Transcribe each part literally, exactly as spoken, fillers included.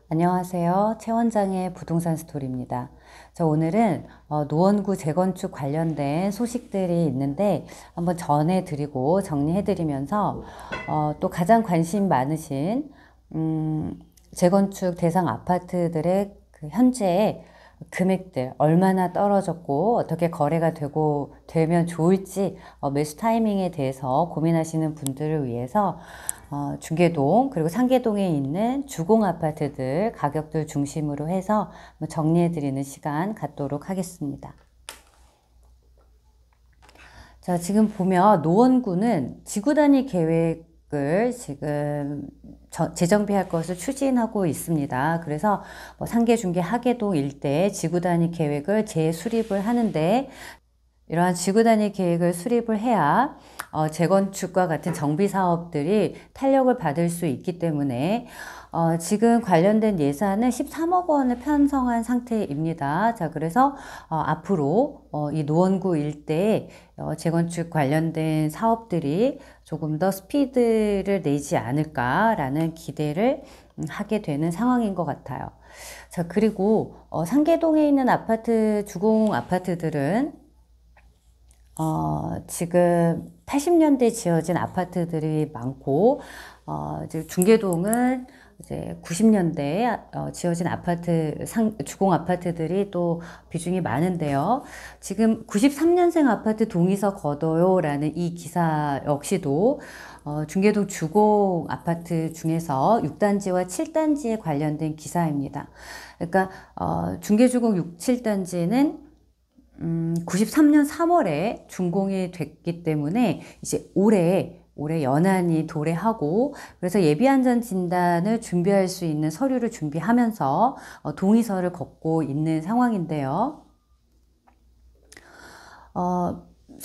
안녕하세요. 최 원장의 부동산 스토리입니다. 저 오늘은 어, 노원구 재건축 관련된 소식들이 있는데 한번 전해드리고 정리해드리면서 어, 또 가장 관심 많으신 음, 재건축 대상 아파트들의 그 현재 금액들 얼마나 떨어졌고 어떻게 거래가 되고 되면 좋을지 어, 매수 타이밍에 대해서 고민하시는 분들을 위해서 어, 중계동 그리고 상계동에 있는 주공 아파트들 가격들 중심으로 해서 정리해 드리는 시간 갖도록 하겠습니다. 자, 지금 보면 노원구는 지구 단위 계획을 지금 저, 재정비할 것을 추진하고 있습니다. 그래서 뭐 상계, 중계, 하계동 일대 지구 단위 계획을 재수립을 하는데 이러한 지구 단위 계획을 수립을 해야 어, 재건축과 같은 정비 사업들이 탄력을 받을 수 있기 때문에 어, 지금 관련된 예산은 십삼억 원을 편성한 상태입니다. 자, 그래서 어, 앞으로 어, 이 노원구 일대에 어, 재건축 관련된 사업들이 조금 더 스피드를 내지 않을까라는 기대를 하게 되는 상황인 것 같아요. 자, 그리고 어, 상계동에 있는 아파트, 주공 아파트들은 어, 지금 팔십 년대 지어진 아파트들이 많고, 어, 이제 중계동은 이제 구십 년대에 어, 지어진 아파트, 상, 주공 아파트들이 또 비중이 많은데요. 지금 구십삼 년생 아파트 동의서 걷어요라는 이 기사 역시도 어, 중계동 주공 아파트 중에서 육 단지와 칠 단지에 관련된 기사입니다. 그러니까 어, 중계주공 육, 칠 단지는 음, 구십삼 년 삼월에 준공이 됐기 때문에 이제 올해 올해 연한이 도래하고 그래서 예비안전 진단을 준비할 수 있는 서류를 준비하면서 어, 동의서를 걷고 있는 상황인데요. 어,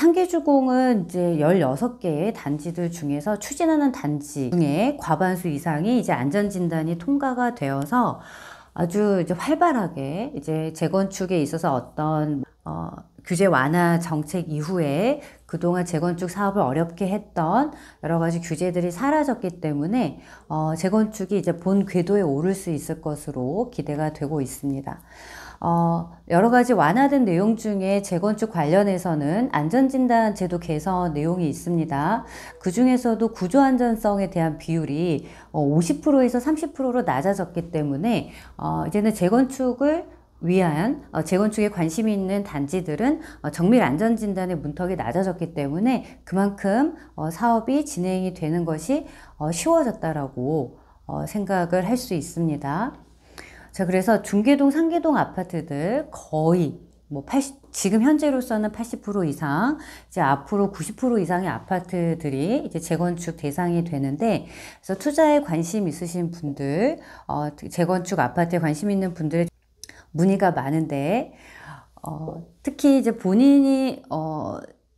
상계주공은 이제 열여섯 개의 단지들 중에서 추진하는 단지 중에 과반수 이상이 이제 안전진단이 통과가 되어서 아주 이제 활발하게 이제 재건축에 있어서 어떤 어, 규제 완화 정책 이후에 그동안 재건축 사업을 어렵게 했던 여러 가지 규제들이 사라졌기 때문에 어, 재건축이 이제 본 궤도에 오를 수 있을 것으로 기대가 되고 있습니다. 어, 여러 가지 완화된 내용 중에 재건축 관련해서는 안전진단 제도 개선 내용이 있습니다. 그 중에서도 구조안전성에 대한 비율이 어, 오십 퍼센트에서 삼십 퍼센트로 낮아졌기 때문에 어, 이제는 재건축을 위한 어, 재건축에 관심이 있는 단지들은 어, 정밀 안전진단의 문턱이 낮아졌기 때문에 그만큼 어, 사업이 진행이 되는 것이 어, 쉬워졌다라고 어, 생각을 할 수 있습니다. 자, 그래서 중계동, 상계동 아파트들 거의 뭐 팔십, 지금 현재로서는 팔십 퍼센트 이상, 이제 앞으로 구십 퍼센트 이상의 아파트들이 이제 재건축 대상이 되는데, 그래서 투자에 관심 있으신 분들, 어, 재건축 아파트에 관심 있는 분들의 문의가 많은데, 어, 특히 이제 본인이, 어,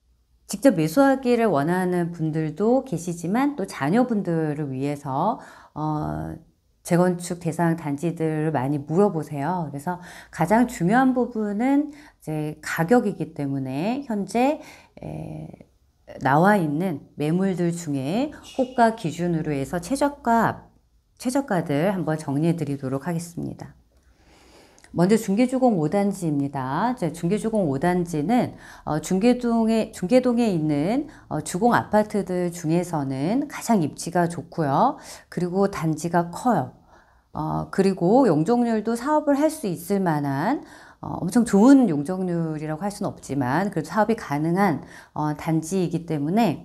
직접 매수하기를 원하는 분들도 계시지만 또 자녀분들을 위해서, 어, 재건축 대상 단지들을 많이 물어보세요. 그래서 가장 중요한 부분은 이제 가격이기 때문에 현재 에, 나와 있는 매물들 중에 호가 기준으로 해서 최저가, 최저가들 한번 정리해 드리도록 하겠습니다. 먼저 중계주공 오 단지입니다. 중계주공 오 단지는 어, 중계동에, 중계동에 있는 어, 주공 아파트들 중에서는 가장 입지가 좋고요. 그리고 단지가 커요. 어, 그리고 용적률도 사업을 할 수 있을 만한 어, 엄청 좋은 용적률이라고 할 수는 없지만 그래도 사업이 가능한 어, 단지이기 때문에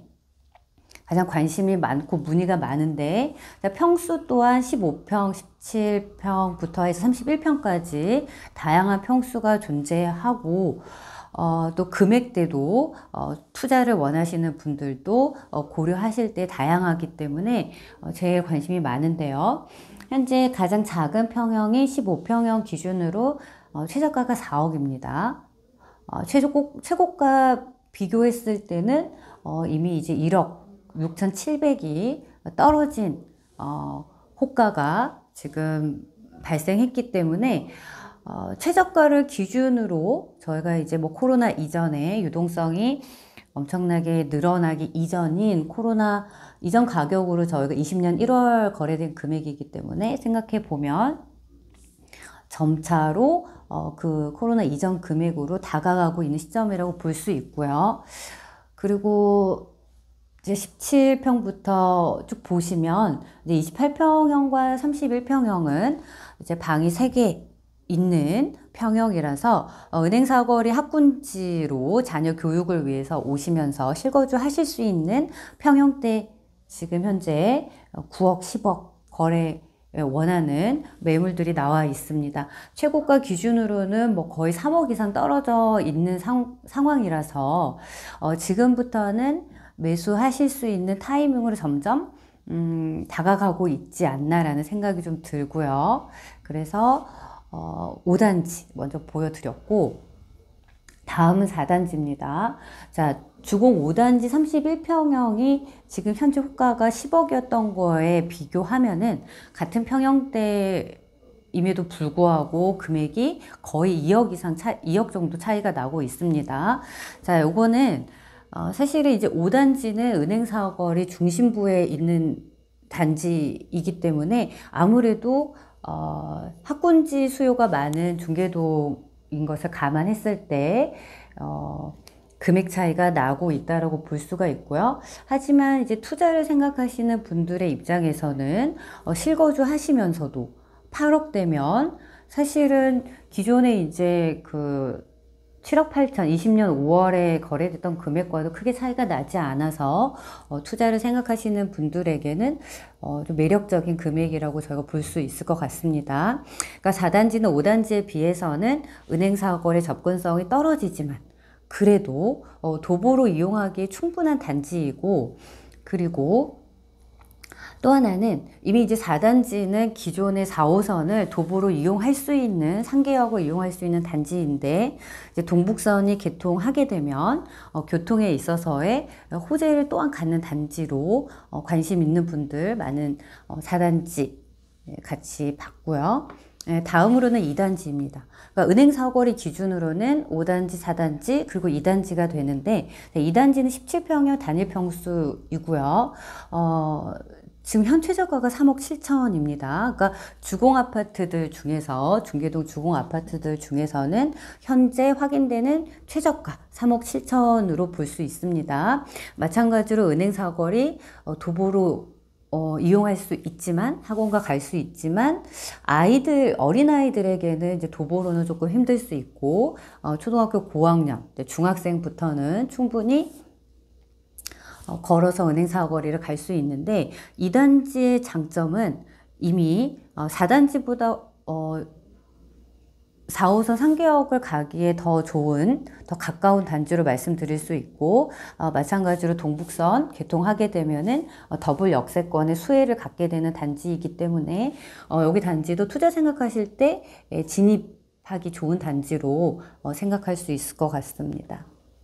가장 관심이 많고 문의가 많은데 평수 또한 십오 평, 십칠 평부터 해서 삼십일 평까지 다양한 평수가 존재하고 어, 또 금액대도 어, 투자를 원하시는 분들도 어, 고려하실 때 다양하기 때문에 어, 제일 관심이 많은데요. 현재 가장 작은 평형이 십오 평형 기준으로 어, 최저가가 사억입니다. 어, 최고, 최고가 비교했을 때는 어, 이미 이제 일억 육천칠백이 떨어진 어, 호가가 지금 발생했기 때문에 어, 최저가를 기준으로 저희가 이제 뭐 코로나 이전에 유동성이 엄청나게 늘어나기 이전인 코로나 이전 가격으로 저희가 이십 년 일월 거래된 금액이기 때문에 생각해 보면 점차로 어, 그 코로나 이전 금액으로 다가가고 있는 시점이라고 볼 수 있고요. 그리고 이제 십칠 평부터 쭉 보시면 이제 이십팔 평형과 삼십일 평형은 이제 방이 세 개 있는 평형이라서 어, 은행 사거리 학군지로 자녀 교육을 위해서 오시면서 실거주 하실 수 있는 평형대 지금 현재 구억, 십억 거래 원하는 매물들이 나와 있습니다. 최고가 기준으로는 뭐 거의 삼억 이상 떨어져 있는 상, 상황이라서 어, 지금부터는 매수하실 수 있는 타이밍으로 점점 음, 다가가고 있지 않나라는 생각이 좀 들고요. 그래서 어, 오 단지 먼저 보여드렸고, 다음은 사 단지입니다. 자, 주공 오 단지 삼십일 평형이 지금 현재 호가가 십억이었던 거에 비교하면은 같은 평형대임에도 불구하고 금액이 거의 이억 이상 차, 이억 정도 차이가 나고 있습니다. 자, 요거는 어, 사실은 이제 오 단지는 은행 사거리 중심부에 있는 단지이기 때문에 아무래도 어, 학군지 수요가 많은 중계동인 것을 감안했을 때 어, 금액 차이가 나고 있다라고 볼 수가 있고요. 하지만 이제 투자를 생각하시는 분들의 입장에서는 어, 실거주 하시면서도 팔억대면 사실은 기존에 이제 그 칠억 팔천, 이십 년 오월에 거래됐던 금액과도 크게 차이가 나지 않아서 어, 투자를 생각하시는 분들에게는 어, 좀 매력적인 금액이라고 저희가 볼 수 있을 것 같습니다. 그러니까 사 단지는 오 단지에 비해서는 은행사 거래 접근성이 떨어지지만 그래도 어, 도보로 이용하기에 충분한 단지이고, 그리고 또 하나는 이미 이제 사 단지는 기존의 사 호선을 도보로 이용할 수 있는, 상계역을 이용할 수 있는 단지인데, 이제 동북선이 개통하게 되면 어, 교통에 있어서의 호재를 또한 갖는 단지로 어, 관심 있는 분들 많은 어, 사 단지 같이 봤고요. 네, 다음으로는 이 단지입니다. 그러니까 은행 사거리 기준으로는 오 단지, 사 단지, 그리고 이 단지가 되는데, 이 단지는 십칠 평형 단일 평수이고요. 어, 지금 현 최저가가 삼억 칠천입니다. 그러니까 주공 아파트들 중에서, 중계동 주공 아파트들 중에서는 현재 확인되는 최저가 삼억 칠천으로 볼 수 있습니다. 마찬가지로 은행 사거리 어, 도보로 어, 이용할 수 있지만, 학원가 갈 수 있지만, 아이들, 어린아이들에게는 이제 도보로는 조금 힘들 수 있고, 어, 초등학교 고학년, 중학생부터는 충분히 어, 걸어서 은행 사거리를 갈 수 있는데, 이 단지의 장점은 이미 어, 사 단지보다 어, 사 호선 상계역을 가기에 더 좋은, 더 가까운 단지로 말씀드릴 수 있고, 어, 마찬가지로 동북선 개통하게 되면은 어, 더블 역세권의 수혜를 갖게 되는 단지이기 때문에 어, 여기 단지도 투자 생각하실 때 예, 진입하기 좋은 단지로 어, 생각할 수 있을 것 같습니다.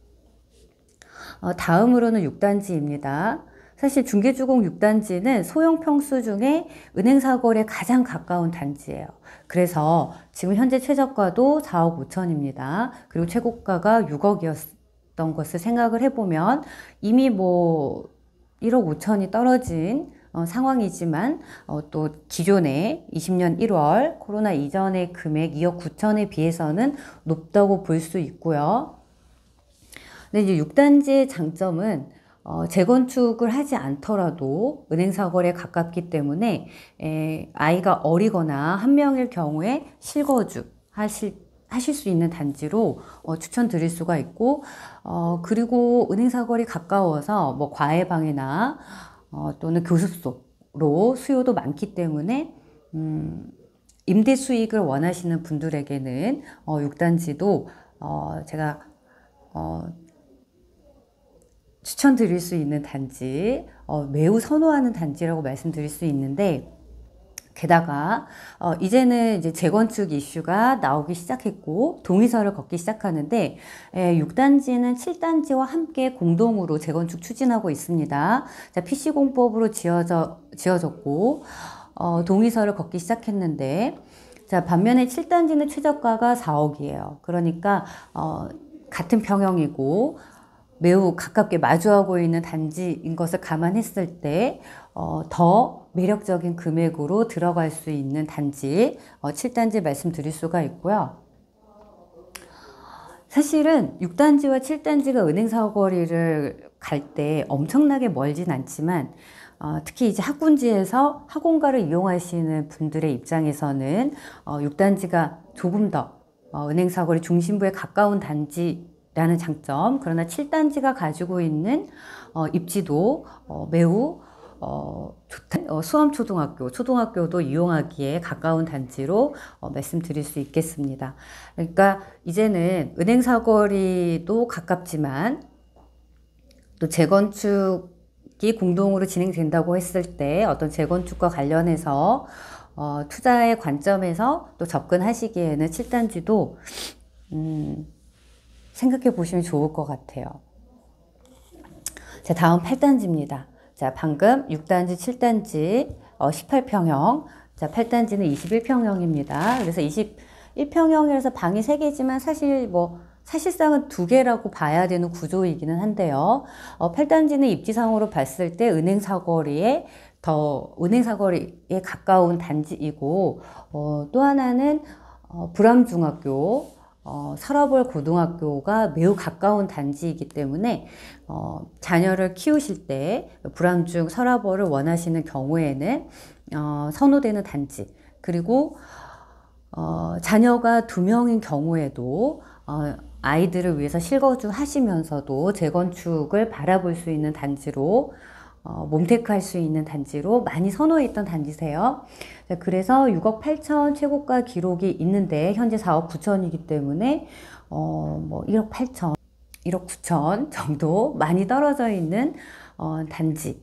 어, 다음으로는 육 단지입니다. 사실 중계주공 육 단지는 소형 평수 중에 은행 사거리에 가장 가까운 단지예요. 그래서 지금 현재 최저가도 사억 오천입니다. 그리고 최고가가 육억이었던 것을 생각을 해보면 이미 뭐 일억 오천이 떨어진 어, 상황이지만 어, 또 기존의 이십 년 일월 코로나 이전의 금액 이억 구천에 비해서는 높다고 볼 수 있고요. 근데 이제 육 단지의 장점은 어, 재건축을 하지 않더라도 은행 사거리에 가깝기 때문에 에, 아이가 어리거나 한 명일 경우에 실거주 하실, 하실 수 있는 단지로 어, 추천드릴 수가 있고, 어, 그리고 은행 사거리 가까워서 뭐 과외방이나 어, 또는 교습소로 수요도 많기 때문에 음, 임대 수익을 원하시는 분들에게는 어, 육 단지도 어, 제가 어, 추천드릴 수 있는 단지, 어, 매우 선호하는 단지라고 말씀드릴 수 있는데, 게다가 어, 이제는 이제 재건축 이슈가 나오기 시작했고 동의서를 걷기 시작하는데, 에, 육 단지는 칠 단지와 함께 공동으로 재건축 추진하고 있습니다. 자, 피씨공법으로 지어져, 지어졌고 어, 동의서를 걷기 시작했는데, 자, 반면에 칠 단지는 최저가가 사억이에요. 그러니까 어, 같은 평형이고 매우 가깝게 마주하고 있는 단지인 것을 감안했을 때 어, 더 매력적인 금액으로 들어갈 수 있는 단지, 어, 칠 단지 말씀드릴 수가 있고요. 사실은 육 단지와 칠 단지가 은행 사거리를 갈 때 엄청나게 멀진 않지만 어, 특히 이제 학군지에서 학원가를 이용하시는 분들의 입장에서는 어, 육 단지가 조금 더 어, 은행 사거리 중심부에 가까운 단지라는 장점, 그러나 칠 단지가 가지고 있는 어, 입지도 어, 매우 어, 좋다. 어, 수험초등학교, 초등학교도 이용하기에 가까운 단지로 어, 말씀드릴 수 있겠습니다. 그러니까 이제는 은행 사거리도 가깝지만 또 재건축이 공동으로 진행된다고 했을 때 어떤 재건축과 관련해서 어, 투자의 관점에서 또 접근하시기에는 칠 단지도 음, 생각해 보시면 좋을 것 같아요. 자, 다음 팔 단지입니다. 자, 방금 육 단지, 칠 단지, 어, 십팔 평형, 자, 팔 단지는 이십일 평형입니다. 그래서 이십일 평형이라서 방이 세 개지만 사실 뭐, 사실상은 두 개라고 봐야 되는 구조이기는 한데요. 어, 팔 단지는 입지상으로 봤을 때 은행 사거리에 더, 은행 사거리에 가까운 단지이고, 어, 또 하나는, 어, 불암중학교, 어, 설화벌 고등학교가 매우 가까운 단지이기 때문에 어, 자녀를 키우실 때 불암중 설화벌을 원하시는 경우에는 어, 선호되는 단지, 그리고 어, 자녀가 두 명인 경우에도 어, 아이들을 위해서 실거주 하시면서도 재건축을 바라볼 수 있는 단지로 어, 몸테크 할 수 있는 단지로 많이 선호했던 단지세요. 자, 그래서 육억 팔천 최고가 기록이 있는데 현재 사억 구천이기 때문에 어, 뭐 일억 팔천, 일억 구천 정도 많이 떨어져 있는 어, 단지,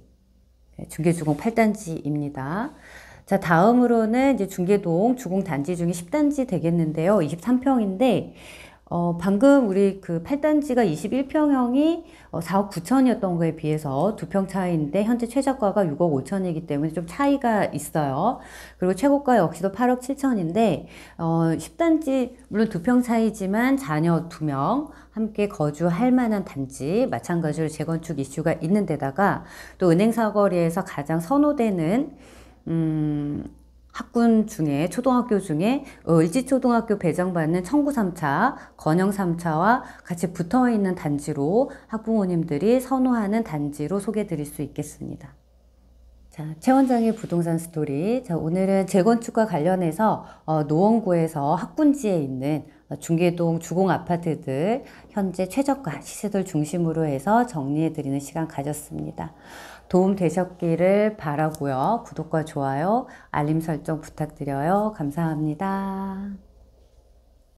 중계주공 팔 단지입니다. 자, 다음으로는 이제 중계동 주공 단지 중에 십 단지 되겠는데요. 이십삼 평인데 어, 방금 우리 그 팔 단지가 이십일 평형이 어, 사억 구천이었던 거에 비해서 두 평 차이인데 현재 최저가가 육억 오천이기 때문에 좀 차이가 있어요. 그리고 최고가 역시도 팔억 칠천인데 어, 십 단지 물론 두 평 차이지만 자녀 두 명 함께 거주할 만한 단지, 마찬가지로 재건축 이슈가 있는 데다가 또 은행 사거리에서 가장 선호되는 음, 학군 중에, 초등학교 중에 을지초등학교 배정받는 청구 삼 차, 건영 삼 차와 같이 붙어 있는 단지로 학부모님들이 선호하는 단지로 소개해 드릴 수 있겠습니다. 자, 최 원장의 부동산 스토리. 자, 오늘은 재건축과 관련해서 어, 노원구에서 학군지에 있는 중계동 주공 아파트들 현재 최저가 시세들 중심으로 해서 정리해 드리는 시간 가졌습니다. 도움 되셨기를 바라고요. 구독과 좋아요, 알림 설정 부탁드려요. 감사합니다.